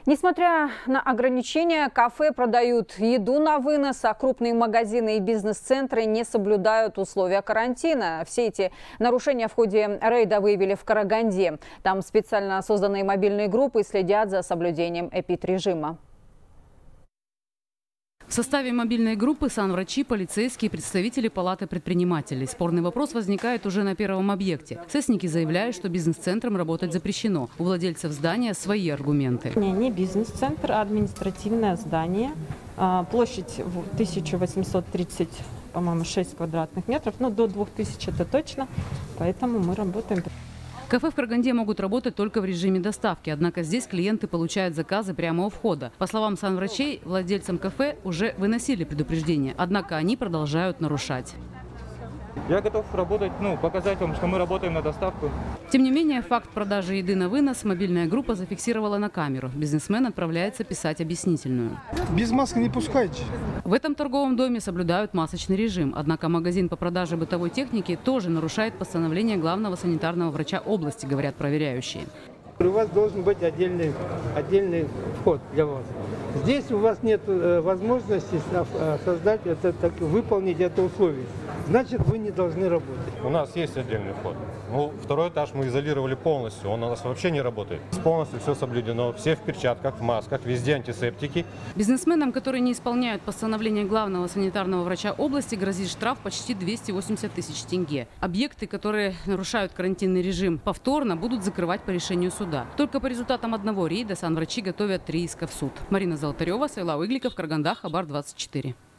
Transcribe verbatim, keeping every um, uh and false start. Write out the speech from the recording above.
Несмотря на ограничения, кафе продают еду на вынос, а крупные магазины и бизнес-центры не соблюдают условия карантина. Все эти нарушения в ходе рейда выявили в Караганде. Там специально созданные мобильные группы следят за соблюдением эпидрежима. В составе мобильной группы санврачи, полицейские, представители палаты предпринимателей. Спорный вопрос возникает уже на первом объекте. Сэсники заявляют, что бизнес-центрам работать запрещено. У владельцев здания свои аргументы. Не, не бизнес-центр, а административное здание. Площадь тысяча восемьсот тридцать, по-моему, шесть квадратных метров. Ну, до двух тысяч это точно. Поэтому мы работаем. Кафе в Караганде могут работать только в режиме доставки. Однако здесь клиенты получают заказы прямо у входа. По словам санврачей, владельцам кафе уже выносили предупреждение. Однако они продолжают нарушать. Я готов работать, ну, показать вам, что мы работаем на доставку. Тем не менее, факт продажи еды на вынос мобильная группа зафиксировала на камеру. Бизнесмен отправляется писать объяснительную. Без маски не пускайте. В этом торговом доме соблюдают масочный режим. Однако магазин по продаже бытовой техники тоже нарушает постановление главного санитарного врача области, говорят проверяющие. У вас должен быть отдельный, отдельный вход для вас. Здесь у вас нет возможности создать это, так, выполнить это условие. Значит, вы не должны работать. У нас есть отдельный вход. Ну, второй этаж мы изолировали полностью. Он у нас вообще не работает. Полностью все соблюдено. Все в перчатках, в масках, везде антисептики. Бизнесменам, которые не исполняют постановление главного санитарного врача области, грозит штраф почти двести восемьдесят тысяч тенге. Объекты, которые нарушают карантинный режим, повторно будут закрывать по решению суда. Только по результатам одного рейда санврачи готовят три иска в суд. Марина Золотарева, Сайлау Игликов, Караганда, Хабар двадцать четыре.